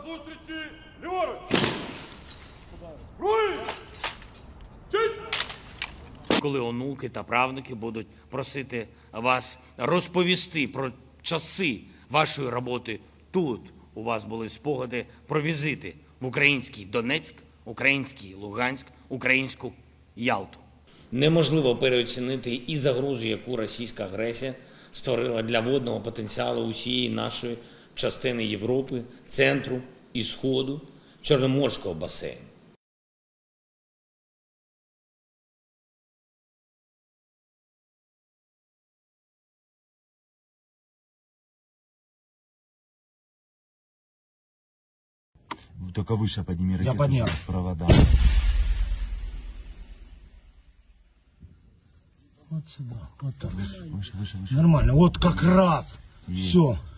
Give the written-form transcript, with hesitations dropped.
зустрічі, ліворуч! Руй! Честь! Коли онуки та правнуки будуть просити вас розповісти про часи вашої роботи тут, у вас були спогади про візити в український Донецьк, український Луганськ, українську Ялту. Неможливо переоцінити і загрозу, яку російська агресія створила для водного потенціалу усієї нашої частини Європи, центру і Сходу, Чорноморського басейну. Только выше подними ракету. Я поднял. Провода. Вот сюда, вот так. Выше, выше, выше. Нормально, вот как раз. Есть. Все.